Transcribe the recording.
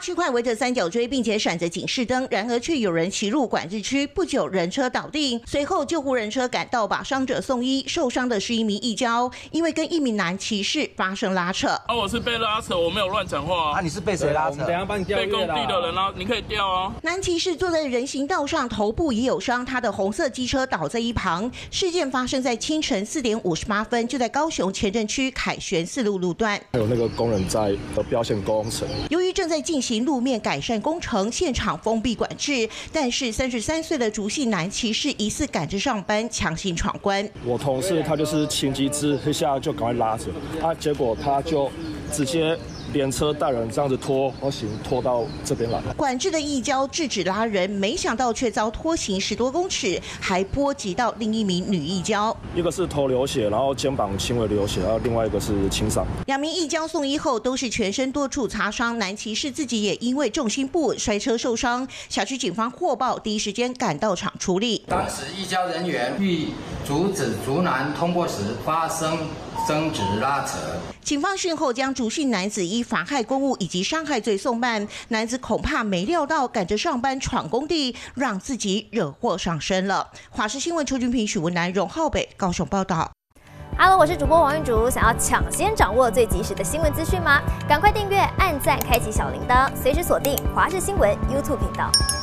区块围着三角锥，并且闪着警示灯，然而却有人骑入管制区。不久，人车倒地，随后救护人车赶到，把伤者送医。受伤的是一名义交，因为跟一名男骑士发生拉扯。 我是被拉扯，我没有乱讲话。 你是被谁拉扯？ 等下帮你调被工地的人拉，你可以调啊。 男骑士坐在人行道上，头部也有伤，他的红色机车倒在一旁。事件发生在清晨4点58分，就在高雄前镇区凯旋4路路段。 还有那个工人在标线工程。 由于正在进行路面改善工程，现场封闭管制，但是33岁的竹姓男骑士疑似赶着上班，强行闯关。 我同事他就是情急之下就赶快拉着结果他就直接连车带人这样子拖到这边来。 管制的义交制止拉人，没想到却遭拖行10多公尺，还波及到另一名女义交。 一个是头流血，然后肩膀轻微流血，然后另外一个是轻伤。 2名义交送医后都是全身多处擦伤，男骑士自己也因为重心不稳摔车受伤。小区警方获报，第一时间赶到场处理。 当时义交人员欲阻止竹男通过时发生争执拉扯。 警方讯后将竹姓男子依妨害公务以及伤害罪送办。男子恐怕没料到赶着上班闯工地，让自己惹祸上身了。华视新闻邱君平、许文南、荣浩北高雄报道。 Hello， 我是主播王韵竹。想要抢先掌握最及时的新闻资讯吗？赶快订阅、按赞、开启小铃铛，随时锁定华视新闻 YouTube 频道。